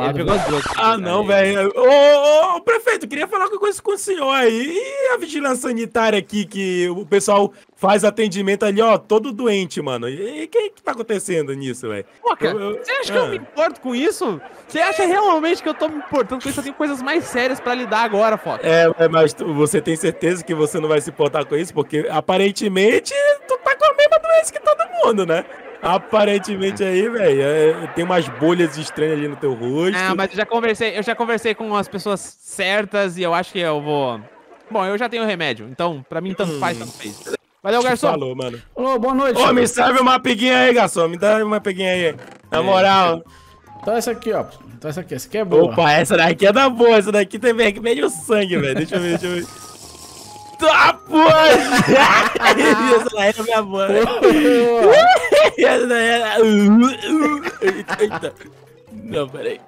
lado. pegou as duas. Ah, não, velho. Ô, prefeito, queria falar uma coisa com o senhor aí. E a vigilância sanitária aqui, que o pessoal faz atendimento ali, ó, todo doente, mano. E o que tá acontecendo nisso, velho? Pô, cara, você acha que eu me importo com isso? Você acha realmente que eu tô me importando com isso? Eu tenho coisas mais sérias pra lidar agora, Foca. Mas você tem certeza que você não vai se importar com isso? Porque aparentemente tu tá com a mesma doença que todo mundo, né? Aparentemente aí, velho, tem umas bolhas estranhas ali no teu rosto. Ah, mas eu já conversei com as pessoas certas e eu acho que eu vou... Bom, eu já tenho remédio, então pra mim tanto faz, tanto fez. Valeu, garçom. Falou, mano. Ô, boa noite. Ô, me serve uma peguinha aí, garçom. Me dá uma peguinha aí. Na moral. Então essa aqui, ó. Então essa aqui é boa. Opa, essa daqui é da boa. Essa daqui tem meio sangue, velho. Deixa eu ver. Tá, porra! Essa daí é minha boa. Essa daí é... Eita. Não, peraí.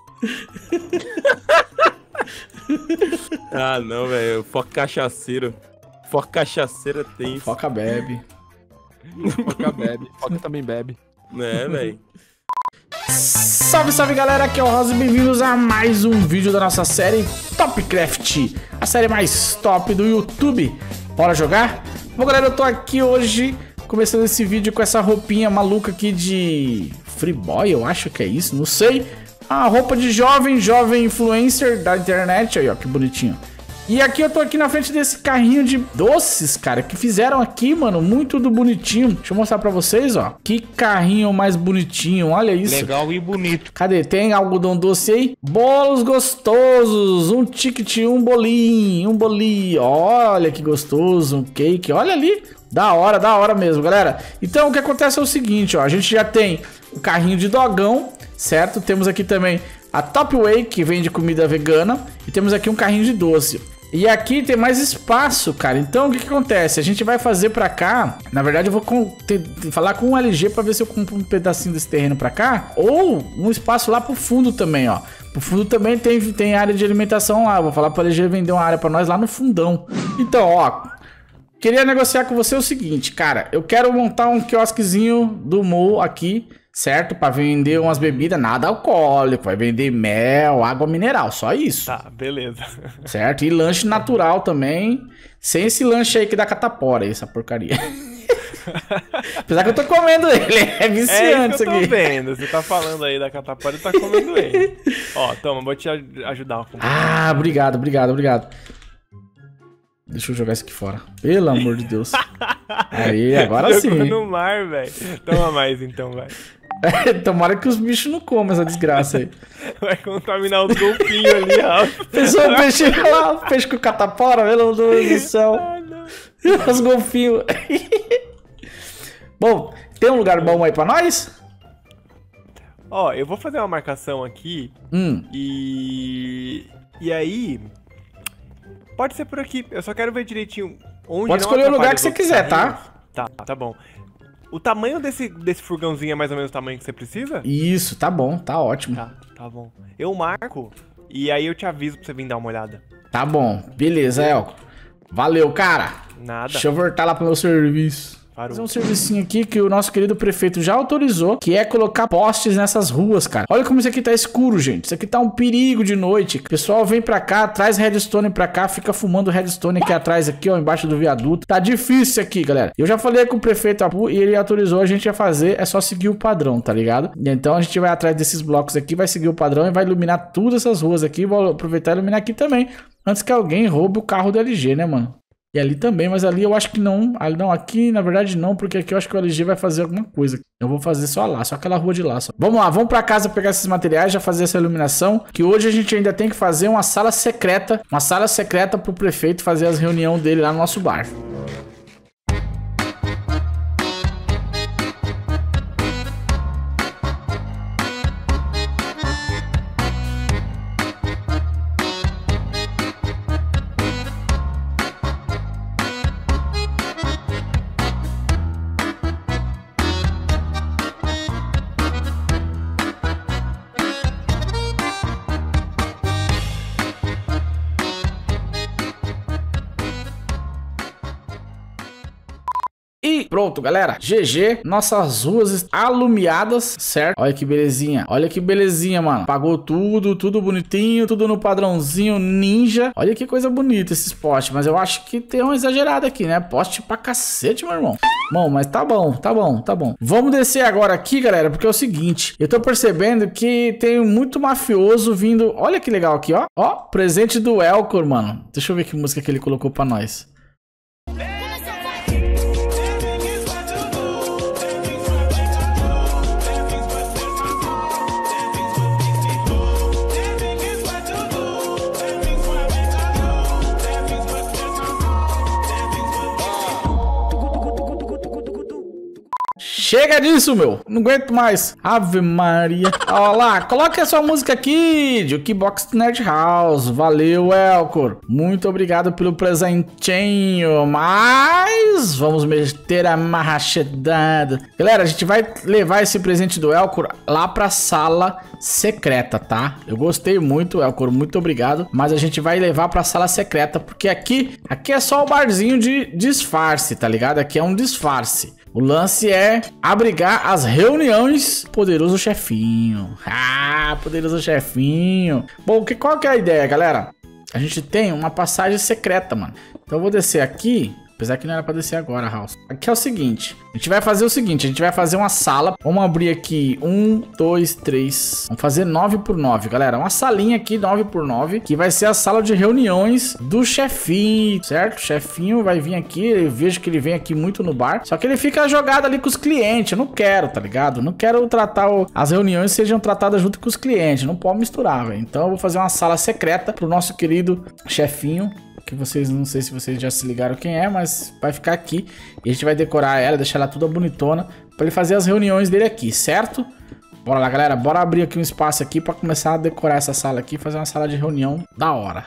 Ah, não, velho. Foca cachaceiro. Foca cachaceira tem isso. Foca bebe. Foca bebe. Foca também bebe. É, velho. Salve, salve, galera. Aqui é o Rosa e bem-vindos a mais um vídeo da nossa série Topcraft, a série mais top do YouTube. Bora jogar? Bom, galera, eu tô aqui hoje começando esse vídeo com essa roupinha maluca aqui de Free Boy, eu acho que é isso, não sei. A roupa de jovem influencer da internet, aí ó, que bonitinho. E aqui eu tô aqui na frente desse carrinho de doces, cara, que fizeram aqui, mano, muito do bonitinho. Deixa eu mostrar pra vocês, ó. Que carrinho mais bonitinho, olha isso. Legal e bonito. Cadê? Tem algodão doce aí? Bolos gostosos, um ticket, um bolinho, olha que gostoso, um cake, olha ali. Da hora mesmo, galera. Então, o que acontece é o seguinte, ó. A gente já tem o carrinho de dogão, certo? Temos aqui também a Top Way, que vende comida vegana. E temos aqui um carrinho de doce. E aqui tem mais espaço, cara. Então, o que acontece? A gente vai fazer pra cá... Na verdade, eu vou falar com o LG pra ver se eu compro um pedacinho desse terreno pra cá. Ou um espaço lá pro fundo também, ó. Pro fundo também tem área de alimentação lá. Eu vou falar pro LG vender uma área pra nós lá no fundão. Então, ó... Queria negociar com você o seguinte, cara. Eu quero montar um quiosquezinho do Mo aqui... Certo? Pra vender umas bebidas, nada alcoólico. Vai vender mel, água mineral, só isso. Tá, beleza. Certo? E lanche natural também. Sem esse lanche aí que dá catapora, essa porcaria. Apesar que eu tô comendo ele. É viciante isso aqui. Eu tô vendo. Você tá falando aí da catapora e tá comendo ele. Ó, toma, vou te ajudar. Ah, obrigado. Deixa eu jogar isso aqui fora. Pelo amor de Deus. Aí, agora sim. Jogou no mar, velho. Toma mais então, vai. Tomara que os bichos não comam essa desgraça aí. Vai contaminar os golfinhos ali, ó. Pensou o peixe lá, o peixe com catapora, meu Deus do céu. Os golfinhos. Bom, tem um lugar bom aí pra nós? Ó, eu vou fazer uma marcação aqui. E aí... Pode ser por aqui. Eu só quero ver direitinho onde. Pode escolher o lugar que você quiser, tá? Tá bom. O tamanho desse furgãozinho é mais ou menos o tamanho que você precisa? Isso, tá bom, tá ótimo. Tá bom. Eu marco e aí eu te aviso pra você vir dar uma olhada. Tá bom, beleza, Elco. Valeu, cara. Nada. Deixa eu voltar lá pro meu serviço. Parou. Fazer um servicinho aqui que o nosso querido prefeito já autorizou, que é colocar postes nessas ruas, cara. Olha como isso aqui tá escuro, gente. Isso aqui tá um perigo de noite. O pessoal vem pra cá, traz redstone pra cá, fica fumando redstone aqui atrás, aqui, ó, embaixo do viaduto. Tá difícil isso aqui, galera. Eu já falei com o prefeito e ele autorizou a gente a fazer, é só seguir o padrão, tá ligado? Então a gente vai atrás desses blocos aqui, vai seguir o padrão e vai iluminar todas essas ruas aqui. Vou aproveitar e iluminar aqui também, antes que alguém roube o carro do LG, né, mano? E ali também, mas ali eu acho que não. Ali não, aqui na verdade não, porque aqui eu acho que o LG vai fazer alguma coisa. Eu vou fazer só lá, só aquela rua de lá. Só. Vamos lá, vamos pra casa pegar esses materiais, já fazer essa iluminação. Que hoje a gente ainda tem que fazer uma sala secreta. Uma sala secreta pro prefeito fazer as reuniões dele lá no nosso bar. pronto, galera. GG, nossas ruas alumiadas, certo? Olha que belezinha. Olha que belezinha, mano. Pagou tudo, tudo bonitinho, tudo no padrãozinho ninja. Olha que coisa bonita esses postes, mas eu acho que tem uma exagerada aqui, né? Poste pra cacete, meu irmão. Bom, mas tá bom, tá bom, tá bom. Vamos descer agora aqui, galera, porque é o seguinte, eu tô percebendo que tem muito mafioso vindo. Olha que legal aqui, ó. Ó, presente do Elcor, mano. Deixa eu ver que música que ele colocou pra nós. Chega disso, meu. Não aguento mais. Ave Maria. Olha lá, coloque a sua música aqui. Jukebox Nerd House. Valeu, Elcor. Muito obrigado pelo presentinho. Mas vamos meter a marrachedada. Galera, a gente vai levar esse presente do Elcor lá pra sala secreta, tá? Eu gostei muito, Elcor. Muito obrigado. Mas a gente vai levar pra sala secreta, porque aqui é só o barzinho de disfarce, tá ligado? Aqui é um disfarce. O lance é abrigar as reuniões. Poderoso chefinho. Ah, poderoso chefinho. Bom, qual que é a ideia, galera? A gente tem uma passagem secreta, mano. Então eu vou descer aqui. Apesar que não era pra descer agora, House. Aqui é o seguinte. A gente vai fazer o seguinte. A gente vai fazer uma sala. Vamos abrir aqui 1, 2, 3. Vamos fazer 9x9, galera. Uma salinha aqui, 9x9. Que vai ser a sala de reuniões do chefinho, certo? O chefinho vai vir aqui. Eu vejo que ele vem aqui muito no bar. Só que ele fica jogado ali com os clientes. Eu não quero, tá ligado? Não quero tratar as reuniões sejam tratadas junto com os clientes. Não pode misturar, velho. Então eu vou fazer uma sala secreta pro nosso querido chefinho. Que vocês, não sei se vocês já se ligaram quem é, mas vai ficar aqui. E a gente vai decorar ela, deixar ela toda bonitona pra ele fazer as reuniões dele aqui, certo? Bora lá, galera, bora abrir aqui um espaço aqui pra começar a decorar essa sala aqui, fazer uma sala de reunião da hora.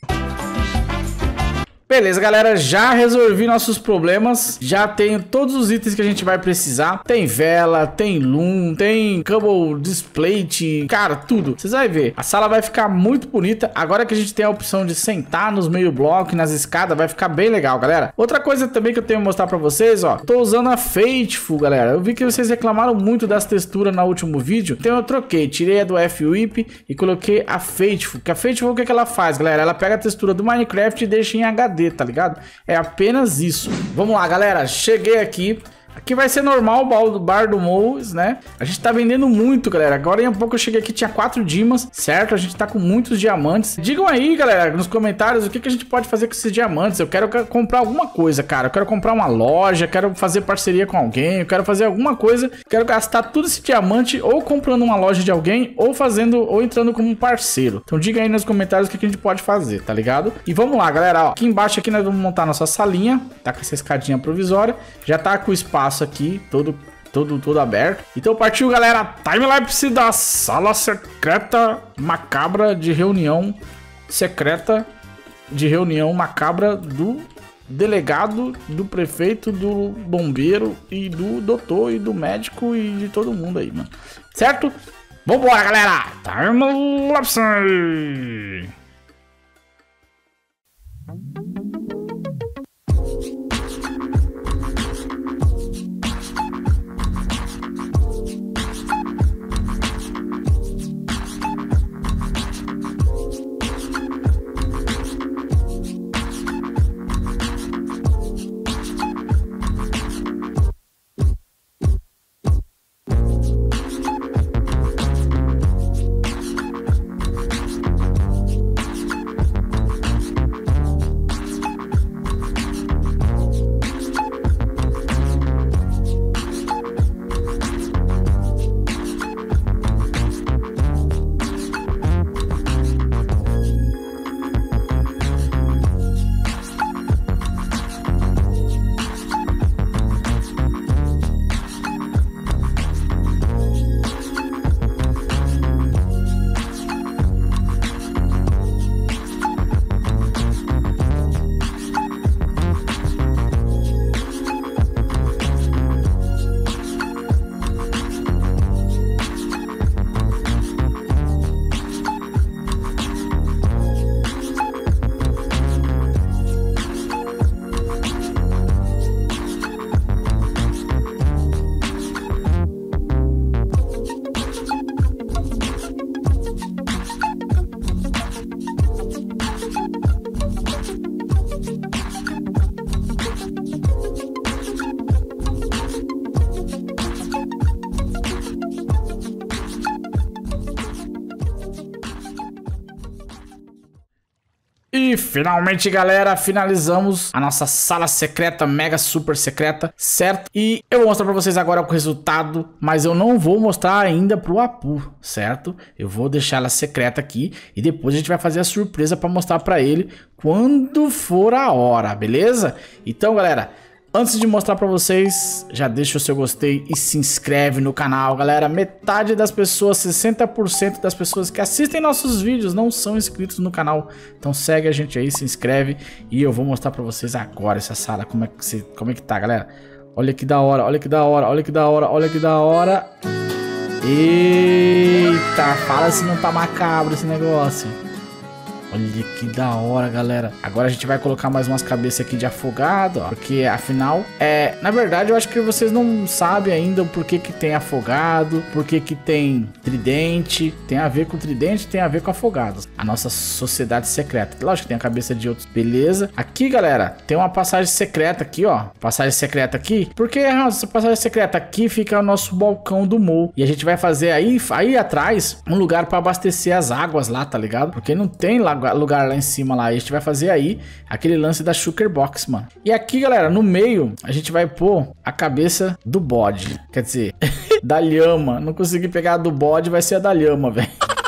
Beleza, galera, já resolvi nossos problemas. Já tenho todos os itens que a gente vai precisar. Tem vela, tem loom, tem cable display, cara, tudo. Vocês vão ver, a sala vai ficar muito bonita. Agora que a gente tem a opção de sentar nos meio bloco e nas escadas, vai ficar bem legal, galera. Outra coisa também que eu tenho que mostrar pra vocês, ó. Tô usando a Faithful, galera. Eu vi que vocês reclamaram muito das texturas no último vídeo. Então eu troquei, tirei a do F-Whip e coloquei a Faithful. Que a Faithful, o que ela faz, galera? Ela pega a textura do Minecraft e deixa em HD, tá ligado? É apenas isso. Vamos lá, galera. Cheguei aqui. Aqui vai ser normal o bar do Moes, né? A gente tá vendendo muito, galera. Agora em um pouco eu cheguei aqui, tinha 4 dimas, certo? A gente tá com muitos diamantes. Digam aí, galera, nos comentários o que a gente pode fazer com esses diamantes. Eu quero comprar alguma coisa, cara. Eu quero comprar uma loja, quero fazer parceria com alguém, eu quero fazer alguma coisa. Quero gastar tudo esse diamante ou comprando uma loja de alguém ou fazendo ou entrando como um parceiro. Então diga aí nos comentários o que a gente pode fazer, tá ligado? E vamos lá, galera, ó. Aqui embaixo aqui nós vamos montar nossa salinha. Tá com essa escadinha provisória. Já tá com o espaço aqui, todo aberto. Então partiu, galera, timelapse da sala secreta macabra de reunião secreta de reunião macabra do delegado, do prefeito, do bombeiro e do doutor e do médico e de todo mundo aí, mano. Certo? Vambora, galera! Timelapse! E finalmente, galera, finalizamos a nossa sala secreta, mega super secreta, certo? E eu vou mostrar pra vocês agora o resultado, mas eu não vou mostrar ainda pro Apu, certo? Eu vou deixar ela secreta aqui e depois a gente vai fazer a surpresa pra mostrar pra ele quando for a hora, beleza? Então, galera, antes de mostrar pra vocês, já deixa o seu gostei e se inscreve no canal, galera. Metade das pessoas, 60% das pessoas que assistem nossos vídeos não são inscritos no canal. Então segue a gente aí, se inscreve e eu vou mostrar pra vocês agora essa sala, como é que tá, galera. Olha que da hora, olha que da hora, olha que da hora, olha que da hora. Eita, fala se não tá macabro esse negócio. Olha que da hora, galera. Agora a gente vai colocar mais umas cabeças aqui de afogado, ó. Porque, afinal, na verdade, eu acho que vocês não sabem ainda o porquê que tem afogado, porquê que tem tridente. Tem a ver com tridente, tem a ver com afogados. A nossa sociedade secreta. Lógico que tem a cabeça de outros, beleza. Aqui, galera, tem uma passagem secreta aqui, ó. Passagem secreta aqui. Porque essa passagem secreta aqui fica o nosso balcão do Mo. E a gente vai fazer aí atrás um lugar pra abastecer as águas lá, tá ligado? Porque não tem lugar lá em cima lá. E a gente vai fazer aí aquele lance da Sugar Box, mano. E aqui, galera, no meio a gente vai pôr a cabeça do bode. Quer dizer, da lhama. Não consegui pegar a do bode, vai ser a da lhama, velho.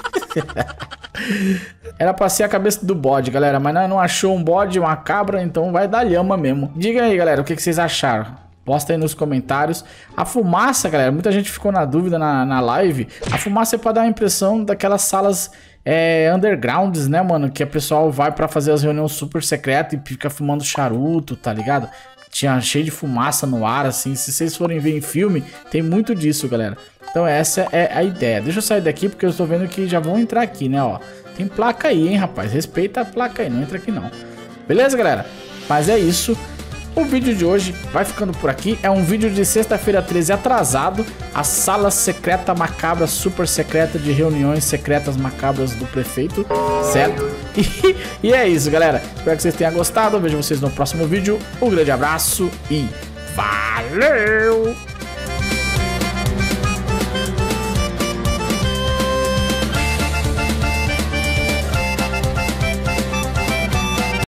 Era pra ser a cabeça do bode, galera, mas não achou um bode, uma cabra, então vai dar lhama mesmo. Diga aí, galera, o que vocês acharam? Posta aí nos comentários. A fumaça, galera, muita gente ficou na dúvida na live. A fumaça é pra dar a impressão daquelas salas undergrounds, né, mano? Que a pessoal vai pra fazer as reuniões super secretas e fica fumando charuto, tá ligado? Tinha cheio de fumaça no ar, assim. Se vocês forem ver em filme, tem muito disso, galera. Então essa é a ideia. Deixa eu sair daqui porque eu estou vendo que já vão entrar aqui, né, ó. Tem placa aí, hein, rapaz. Respeita a placa aí, não entra aqui não. Beleza, galera? Mas é isso. O vídeo de hoje vai ficando por aqui. É um vídeo de sexta-feira 13 atrasado. A sala secreta macabra, super secreta de reuniões secretas macabras do prefeito, certo? E é isso, galera. Espero que vocês tenham gostado. Eu vejo vocês no próximo vídeo. Um grande abraço e valeu!